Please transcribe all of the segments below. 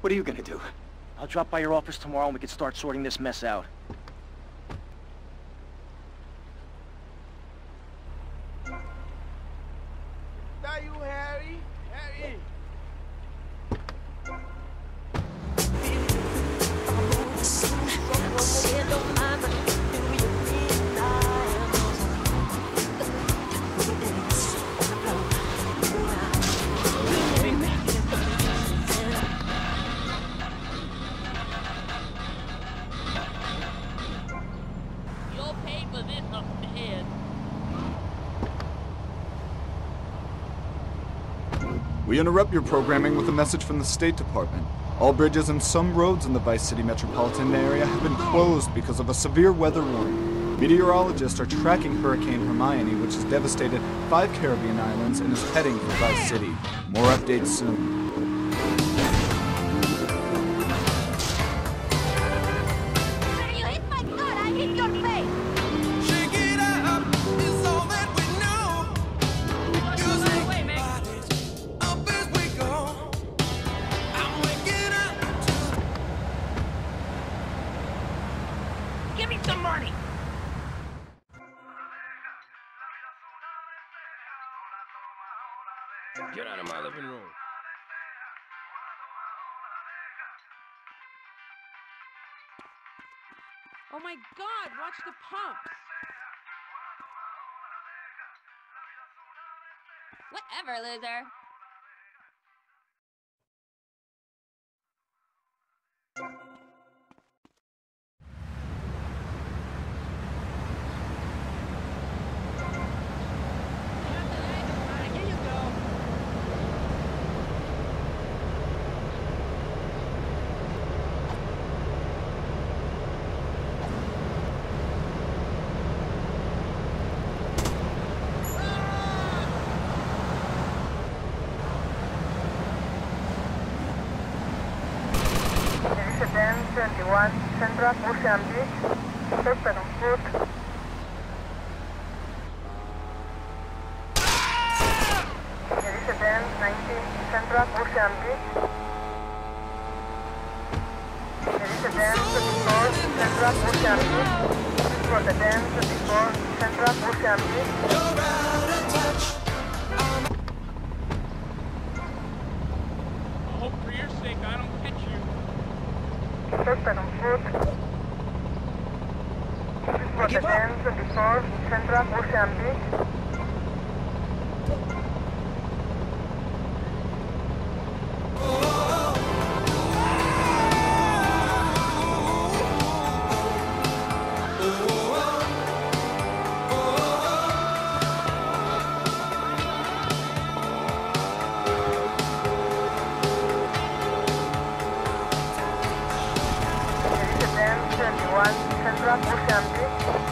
What are you gonna do? I'll drop by your office tomorrow and we can start sorting this mess out. That you, Harry? Harry! You'll pay for this upstairs. We interrupt your programming with a message from the State Department. All bridges and some roads in the Vice City metropolitan area have been closed because of a severe weather warning. Meteorologists are tracking Hurricane Hermione, which has devastated 5 Caribbean islands and is heading for Vice City. More updates soon. You hit my car! I hit your face! Shake it up is all that we know. Music up as we go. I'm waking up to Give me some money! Get out of my living room. Oh my God, watch the pumps. Whatever, loser. Here you go. Sedan 21, Central Ocean Beach, Sector on foot. Sedan 19, Central Ocean Beach. Sedan 24, Central Ocean Beach. For the Dan 24, Central Ocean Beach. you're out of touch. I hope for your sake I don't catch you. Sector on foot. For the Dan 24, Central Ocean Beach. Sedan 21, Central Ocean Beach.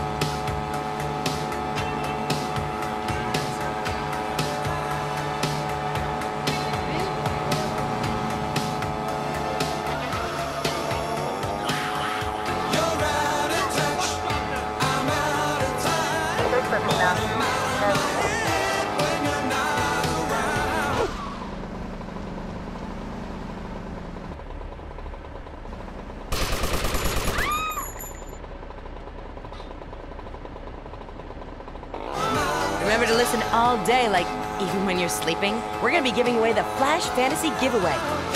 You're out of touch. I'm out of time. Sector Milan. When you're not around. Remember to listen all day, like even when you're sleeping. We're gonna be giving away the Flash Fantasy Giveaway,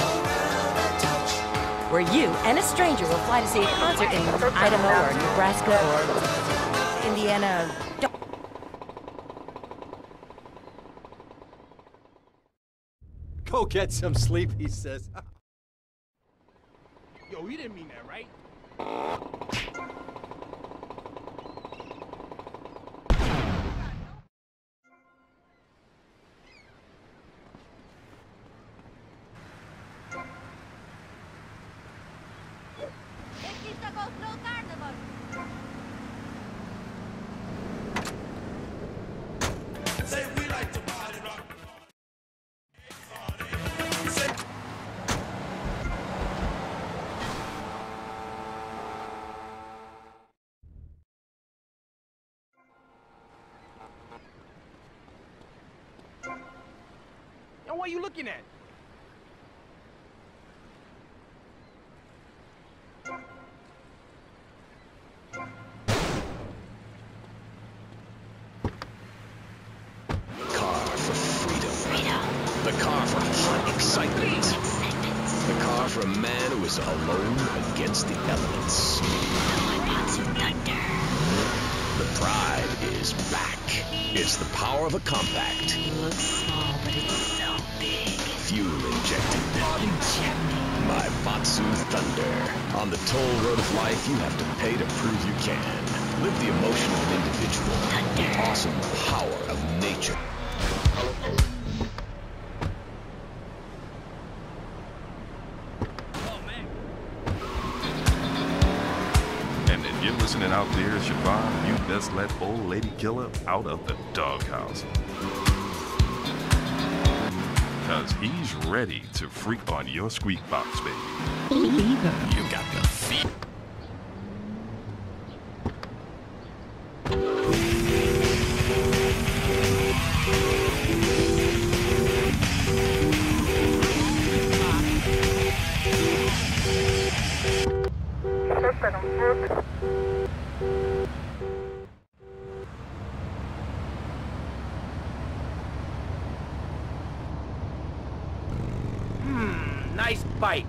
where you and a stranger will fly to see a concert in Idaho or Nebraska or Indiana. Go get some sleep, he says. Yo, you didn't mean that, right? It needs to go through carnival. Say we like to party rock. Yo, what are you looking at? for a man who is alone against the elements. The pride is back. It's the power of a compact. It looks small, but it's so big. Fuel injected. My Batsu Thunder. On the toll road of life, you have to pay to prove you can. Live the emotion of an individual. The awesome power of nature. And if you're listening out there, Siobhan, you best let old lady killer out of the doghouse. Cause he's ready to freak on your squeak box, baby. You got the feet. Nice bike.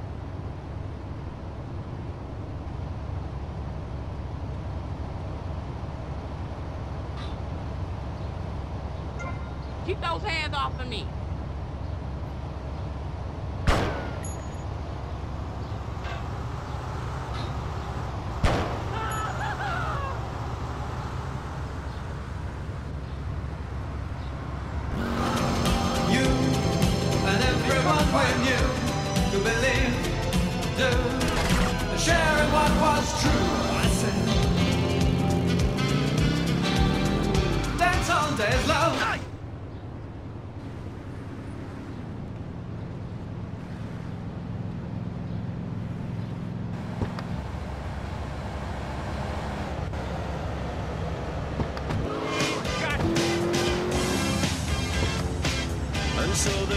Keep those hands off of me. And everyone we knew to believe, sharing what was true. I said, that's all days love. And so the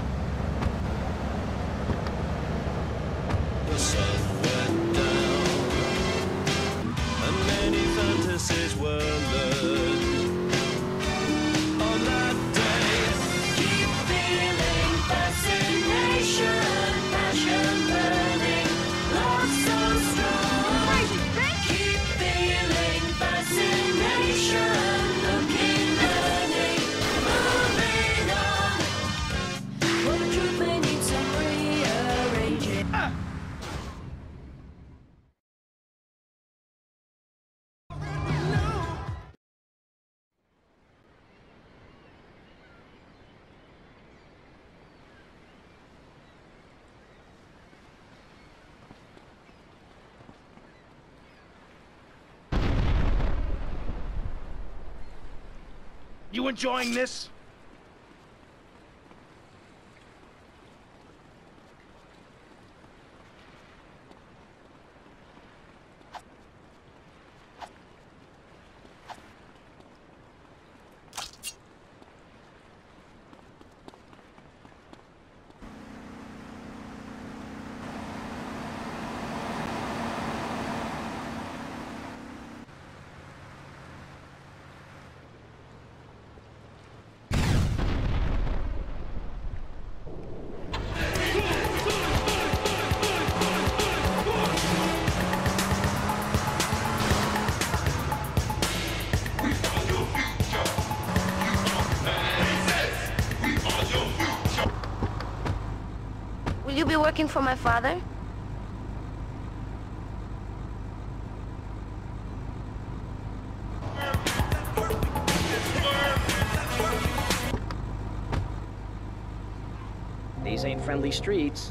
sun went down, and many fantasies were learned on that day. Keep feeling fascination, passion burning, love so strong. Keep feeling fascination, looking, learning, moving on. Well, the truth may need some rearranging. You enjoying this? Will you be working for my father? These ain't friendly streets.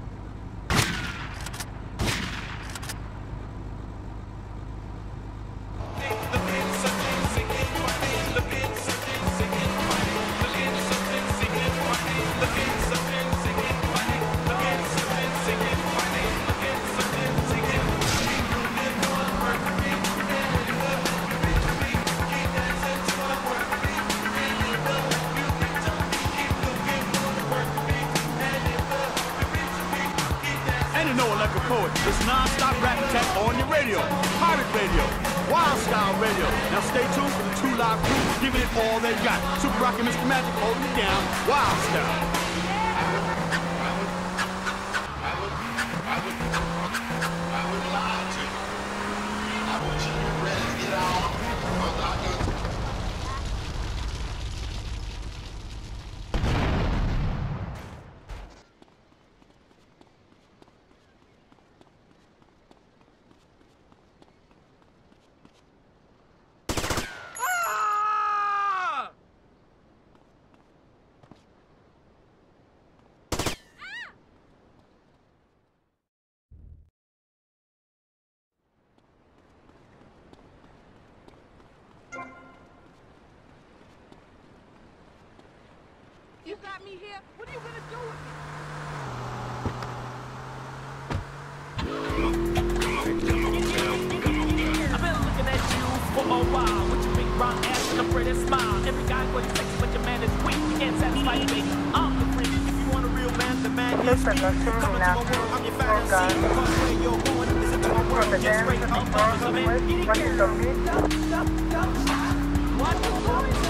It's non-stop rap attack on your radio. Pirate radio. Wild Style radio. Now stay tuned for the two live crews giving it all they got. Super Rock and Mr. Magic holding it down. Wild Style. got me here. What are you gonna do with me? I've been looking at you for a while with your big round ass and a pretty smile. Every guy was sexy, but your man is weak. You can't satisfy me. I'm the freak. If you want a real man, the man is me. Coming to my world, I'm your fantasy. Because where you're going is into my world. Just straight up, I'm a man. Eating your... What you going